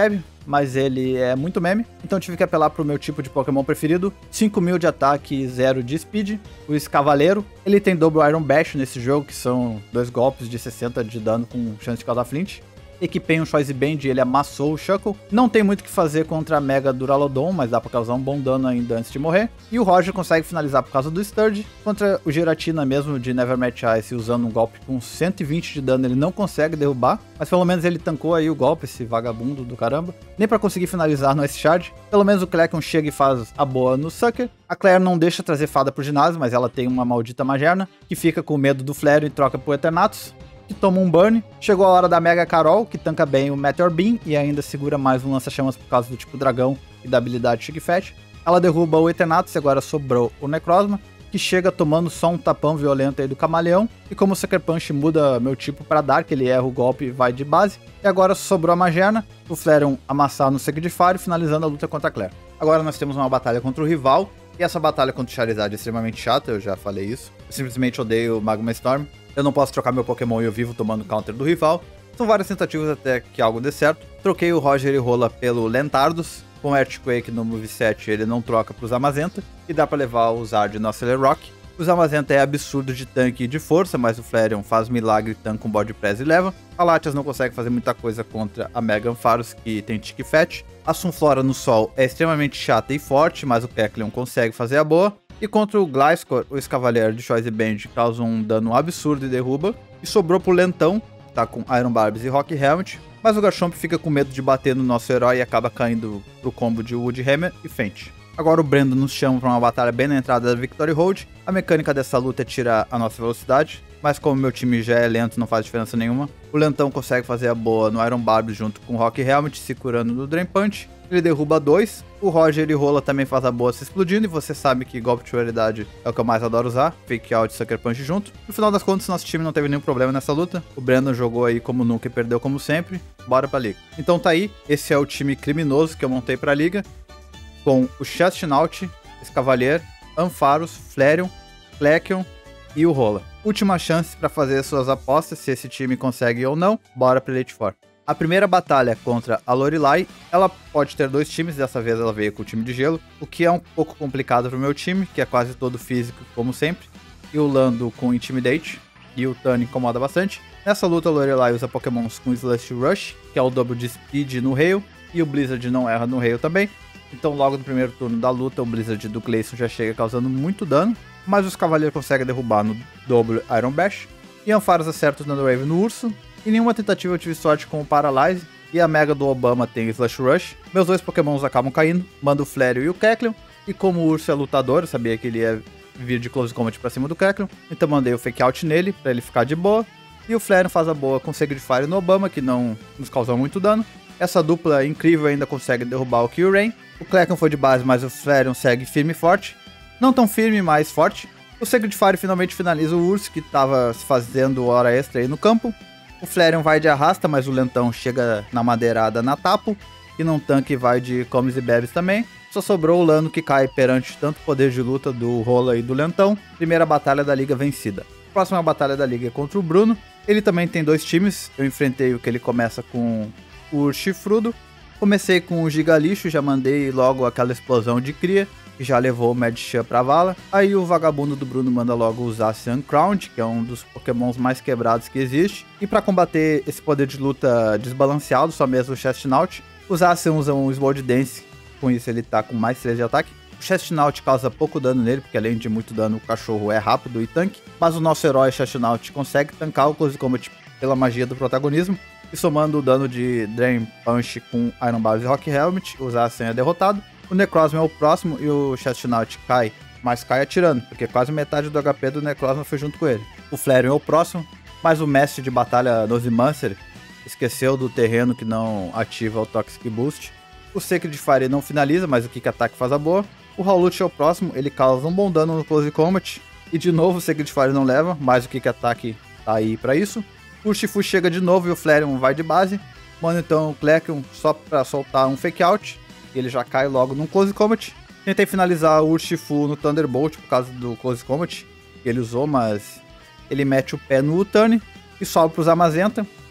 mas ele é muito meme, então tive que apelar pro meu tipo de Pokémon preferido. 5.000 de ataque e 0 de speed. O Escavaleiro, ele tem Double Iron Bash nesse jogo, que são 2 golpes de 60 de dano com chance de causar flint. Equipei um Choice Band e ele amassou o Shuckle. Não tem muito o que fazer contra a Mega Duraludon, mas dá pra causar um bom dano ainda antes de morrer. E o Roger consegue finalizar por causa do Sturge. Contra o Giratina mesmo de Never Match Ice, usando um golpe com 120 de dano, ele não consegue derrubar. Mas pelo menos ele tancou aí o golpe, esse vagabundo do caramba. Nem pra conseguir finalizar no Ice Shard. Pelo menos o Klekion chega e faz a boa no Sucker. A Claire não deixa trazer fada pro ginásio, mas ela tem uma maldita Magerna, que fica com medo do Flareon e troca pro Eternatus, que toma um burn. Chegou a hora da Mega Carol, que tanca bem o Meteor Beam e ainda segura mais um lança-chamas por causa do tipo dragão e da habilidade Chick Fat. Ela derruba o Eternatus e agora sobrou o Necrozma, que chega tomando só um tapão violento aí do Camaleão. E como o Sucker Punch muda meu tipo pra Dark, ele erra o golpe e vai de base. E agora sobrou a Magerna, o Flareon amassar no Sacred Fire, finalizando a luta contra a Claire. Agora nós temos uma batalha contra o rival. E essa batalha contra o Charizard é extremamente chata, eu já falei isso. Eu simplesmente odeio o Magma Storm. Eu não posso trocar meu Pokémon e eu vivo tomando counter do rival. São várias tentativas até que algo dê certo. Troquei o Roger e Rola pelo Lentardos. Com Earthquake no moveset ele não troca pro Zamazenta. E dá pra levar o Zard no Acelerock. O Zamazenta é absurdo de tanque e de força, mas o Flareon faz milagre, tanca um Body Press e leva. A Latias não consegue fazer muita coisa contra a Mega Ampharos, que tem Chick Fat. A Sunflora no Sol é extremamente chata e forte, mas o Kecleon consegue fazer a boa. E contra o Gliscor, o Escavaleiro de Choice Band causa um dano absurdo e derruba. E sobrou pro Lentão, que tá com Iron Barbs e Rock Helmet. Mas o Garchomp fica com medo de bater no nosso herói e acaba caindo pro combo de Wood Hammer e Faint. Agora o Brendo nos chama para uma batalha bem na entrada da Victory Road. A mecânica dessa luta é tirar a nossa velocidade, mas como meu time já é lento, não faz diferença nenhuma. O Lentão consegue fazer a boa no Iron Barb junto com o Rock Helmet, se curando no Drain Punch. Ele derruba 2. O Roger e Rola também faz a boa se explodindo, e você sabe que golpe de prioridade é o que eu mais adoro usar, Fake Out e Sucker Punch junto. No final das contas, nosso time não teve nenhum problema nessa luta. O Brandon jogou aí como nunca e perdeu como sempre. Bora pra liga. Então tá aí, esse é o time criminoso que eu montei pra liga, com o Chestnut, Escavalier, Ampharos, Flareon, Klekion e o Rola. Última chance para fazer suas apostas, se esse time consegue ou não. Bora para Elite Four. A primeira batalha contra a Lorelai, ela pode ter 2 times, dessa vez ela veio com o time de gelo, o que é um pouco complicado pro meu time, que é quase todo físico, como sempre. E o Lando com Intimidate, e o Tani incomoda bastante. Nessa luta a Lorelai usa Pokémons com Slush Rush, que é o dobro de Speed no Hail, e o Blizzard não erra no Hail também. Então logo no primeiro turno da luta, o Blizzard do Clayson já chega causando muito dano, mas os Cavaleiros conseguem derrubar no Double Iron Bash, e Ampharos acerta o Thunderwave no Urso, e nenhuma tentativa eu tive sorte com o Paralyze, e a Mega do Obama tem Slush Rush. Meus 2 Pokémons acabam caindo, mando o Flareon e o Kecleon, e como o Urso é lutador, eu sabia que ele ia vir de Close Combat pra cima do Kecleon, então mandei o Fake Out nele, pra ele ficar de boa, e o Flareon faz a boa com Sacred Fire no Obama, que não nos causou muito dano. Essa dupla incrível ainda consegue derrubar o Kyurem. O Klekion foi de base, mas o Flareon segue firme e forte. Não tão firme, mas forte. O Sacred Fire finalmente finaliza o Urso, que estava fazendo hora extra aí no campo. O Flareon vai de arrasta, mas o Lentão chega na madeirada na Tapo. E não tanque vai de comes e bebes também. Só sobrou o Lano, que cai perante tanto poder de luta do Rola e do Lentão. Primeira batalha da liga vencida. Próxima batalha da liga é contra o Bruno. Ele também tem 2 times. Eu enfrentei o que ele começa com o Urchifrudo. Comecei com o Gigalixo, já mandei logo aquela explosão de cria, que já levou o Madchan pra vala. Aí o vagabundo do Bruno manda logo usar Uncrowned, que é um dos Pokémons mais quebrados que existe. E pra combater esse poder de luta desbalanceado, só mesmo o Chestnut, o Zacian usa um Sword Dance, com isso ele tá com mais 3 de ataque. O Chestnut causa pouco dano nele, porque além de muito dano, o cachorro é rápido e tanque. Mas o nosso herói Chestnut consegue tancar o Close Combat pela magia do protagonismo. E somando o dano de Drain Punch com Iron Bars e Rock Helmet, o Zacian é derrotado. O Necrozma é o próximo e o Chestnut cai, mas cai atirando, porque quase metade do HP do Necrozma foi junto com ele. O Flareon é o próximo, mas o mestre de batalha Nosemancer esqueceu do terreno que não ativa o Toxic Boost. O Sacred Fire não finaliza, mas o Kick Attack faz a boa. O Howlute é o próximo, ele causa um bom dano no Close Combat. E de novo o Sacred Fire não leva, mas o Kick Attack tá aí pra isso. O Urshifu chega de novo e o Flareon vai de base. Manda então o Klekion só pra soltar um Fake Out. E ele já cai logo num Close Combat. Tentei finalizar o Urshifu no Thunderbolt por causa do Close Combat que ele usou, mas ele mete o pé no U-Turn e sobe pro Zamazenta.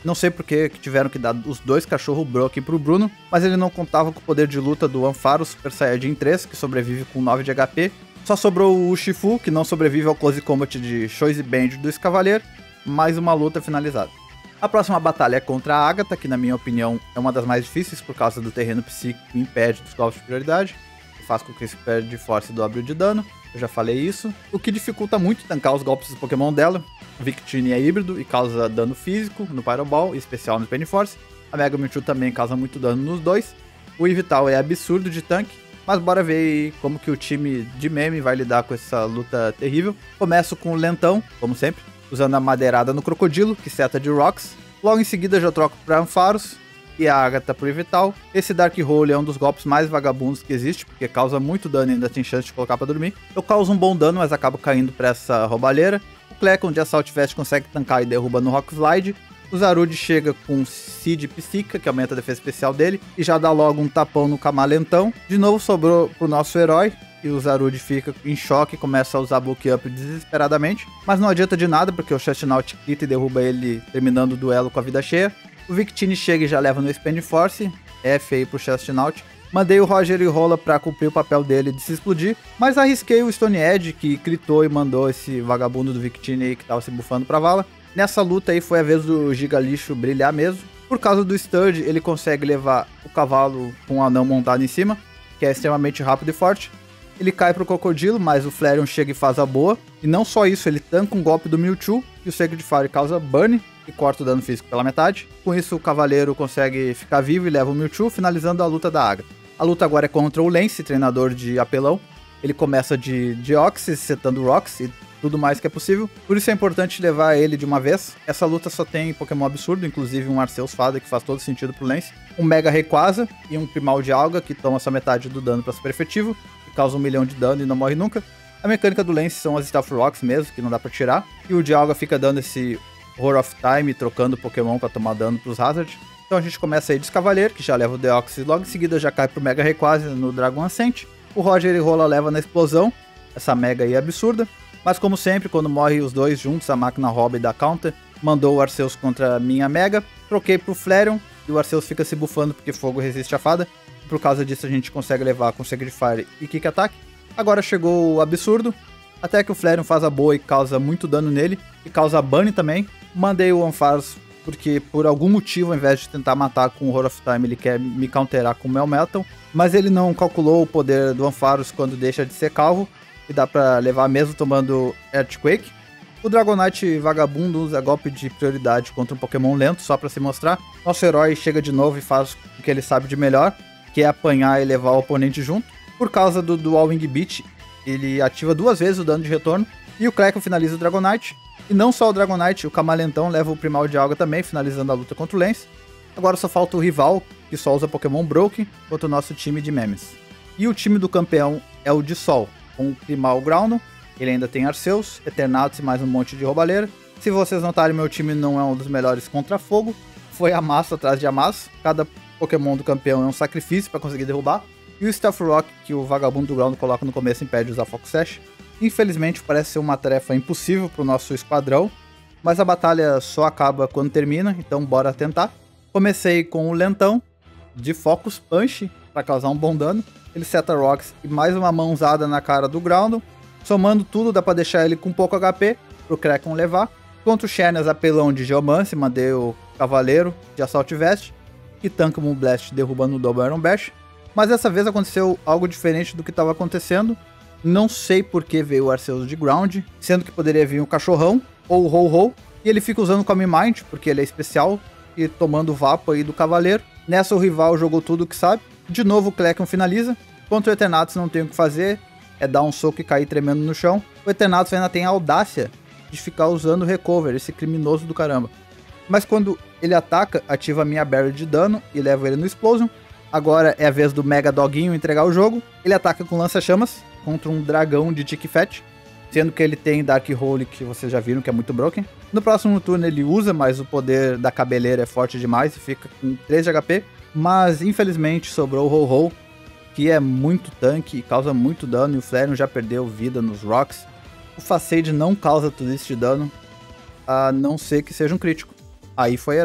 Não sei por que tiveram que dar os 2 cachorro Broken pro Bruno, mas ele não contava com o poder de luta do Ampharos Super Saiyajin 3, que sobrevive com 9 de HP. Só sobrou o Urshifu, que não sobrevive ao Close Combat de Choice Band do Escavalier. Mais uma luta finalizada. A próxima batalha é contra a Agatha, que na minha opinião é uma das mais difíceis por causa do terreno psíquico que impede dos golpes de prioridade, que faz com que se perde força e dobre de dano. Eu já falei isso. O que dificulta muito tancar os golpes do Pokémon dela. O Victini é híbrido e causa dano físico no Pyro Ball, e especial no Penny Force. A Mega Mewtwo também causa muito dano nos dois. O Yveltal é absurdo de tanque, mas bora ver aí como que o time de meme vai lidar com essa luta terrível. Começo com o Lentão, como sempre, usando a madeirada no Crocodilo, que seta de Rocks. Logo em seguida já troco para Ampharos e a Agatha pro Yveltal. Esse Dark Hole é um dos golpes mais vagabundos que existe, porque causa muito dano e ainda tem chance de colocar pra dormir. Eu causo um bom dano, mas acabo caindo pra essa roubalheira. O Clecon de Assault Vest consegue tancar e derruba no Rock Slide. O Zarude chega com Seed Psíquica, que aumenta a defesa especial dele, e já dá logo um tapão no Camalentão. De novo sobrou pro nosso herói, e o Zarude fica em choque e começa a usar Bulk Up desesperadamente. Mas não adianta de nada, porque o Chestnut grita e derruba ele, terminando o duelo com a vida cheia. O Victini chega e já leva no Spin Force, F aí pro Chestnut. Mandei o Roger e Rola pra cumprir o papel dele de se explodir, mas arrisquei o Stone Edge, que gritou e mandou esse vagabundo do Victini aí que tava se bufando pra vala. Nessa luta aí foi a vez do Giga Lixo brilhar mesmo. Por causa do Sturge, ele consegue levar o cavalo com o anão montado em cima, que é extremamente rápido e forte. Ele cai pro Crocodilo, mas o Flareon chega e faz a boa. E não só isso, ele tanca um golpe do Mewtwo, e o Sacred Fire causa burn, e corta o dano físico pela metade. Com isso, o Cavaleiro consegue ficar vivo e leva o Mewtwo, finalizando a luta da Agatha. A luta agora é contra o Lance, treinador de apelão. Ele começa de Deoxys, setando Rocks e tudo mais que é possível. Por isso é importante levar ele de uma vez. Essa luta só tem Pokémon absurdo, inclusive um Arceus Fada, que faz todo sentido pro Lance. Um Mega Rayquaza e um Primal de Alga, que toma só metade do dano para super efetivo, que causa 1 milhão de dano e não morre nunca. A mecânica do Lance são as Staff Rocks mesmo, que não dá pra tirar. E o de Alga fica dando esse Roar of Time, trocando Pokémon pra tomar dano pros Hazard. Então a gente começa aí de Escavalier, que já leva o Deoxys, logo em seguida já cai pro Mega Rayquaza no Dragon Ascent. O Roger e Rola leva na explosão, essa Mega aí é absurda. Mas como sempre, quando morre os dois juntos, a máquina rouba e dá counter. Mandou o Arceus contra a minha Mega, troquei pro Flareon, e o Arceus fica se bufando porque fogo resiste a fada. Por causa disso a gente consegue levar com Sacred Fire e Kick Attack. Agora chegou o absurdo, até que o Flareon faz a boa e causa muito dano nele, e causa Bunny também. Mandei o Ampharos porque por algum motivo, ao invés de tentar matar com o Roar of Time, ele quer me counterar com o Melmetal, mas ele não calculou o poder do Ampharos quando deixa de ser calvo, e dá pra levar mesmo tomando Earthquake. O Dragonite vagabundo usa golpe de prioridade contra um Pokémon lento, só pra se mostrar. Nosso herói chega de novo e faz o que ele sabe de melhor, que é apanhar e levar o oponente junto. Por causa do Dual Wing Beat, ele ativa 2 vezes o dano de retorno, e o Clecon finaliza o Dragonite. E não só o Dragonite, o Camalentão leva o Primal de Alga também, finalizando a luta contra o Lance. Agora só falta o rival, que só usa Pokémon Broken, contra o nosso time de memes. E o time do campeão é o de Sol, com o Primal Groudon. Ele ainda tem Arceus, Eternatus e mais um monte de roubalheira. Se vocês notarem, meu time não é um dos melhores contra fogo. Foi amasso atrás de amasso. Cada Pokémon do campeão é um sacrifício para conseguir derrubar. E o Stealth Rock, que o vagabundo do Groudon coloca no começo, impede de usar Focus Sash. Infelizmente parece ser uma tarefa impossível para o nosso esquadrão, mas a batalha só acaba quando termina, então bora tentar. Comecei com o Lentão, de Focus Punch, para causar um bom dano. Ele seta Rocks e mais uma mãozada na cara do Groudon. Somando tudo, dá para deixar ele com pouco HP, pro Clecon levar. Contra o Xerneas, apelão de Geomance, mandei o Cavaleiro de Assault Vest, que tanca o Moonblast derrubando o Double Iron Bash. Mas dessa vez aconteceu algo diferente do que estava acontecendo. Não sei por que veio o Arceus de Ground, sendo que poderia vir um Cachorrão ou o Ho-Ho. E ele fica usando o Calm Mind, porque ele é especial, e tomando o Vapo aí do Cavaleiro. Nessa o rival jogou tudo o que sabe. De novo o Clecon finaliza. Contra o Eternatus não tem o que fazer, é dar um soco e cair tremendo no chão. O Eternatus ainda tem a audácia de ficar usando o Recover, esse criminoso do caramba. Mas quando ele ataca, ativa a minha Barrier de dano e leva ele no Explosion. Agora é a vez do Mega Doguinho entregar o jogo. Ele ataca com lança-chamas contra um dragão de Tic Fat, sendo que ele tem Dark Hole, que vocês já viram que é muito broken. No próximo turno ele usa, mas o poder da cabeleira é forte demais e fica com 3 de HP. Mas infelizmente sobrou o Ho-Ho, que é muito tanque e causa muito dano, e o Flareon já perdeu vida nos Rocks. O Facade não causa tudo isso de dano, a não ser que seja um crítico. Aí foi herói.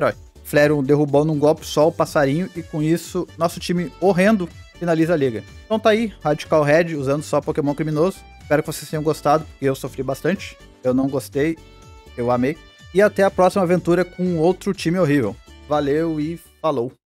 Flareon derrubou num golpe só o passarinho e com isso, nosso time horrendo finaliza a liga. Então tá aí, Radical Red usando só Pokémon criminoso. Espero que vocês tenham gostado, porque eu sofri bastante. Eu não gostei, eu amei. E até a próxima aventura com outro time horrível. Valeu e falou!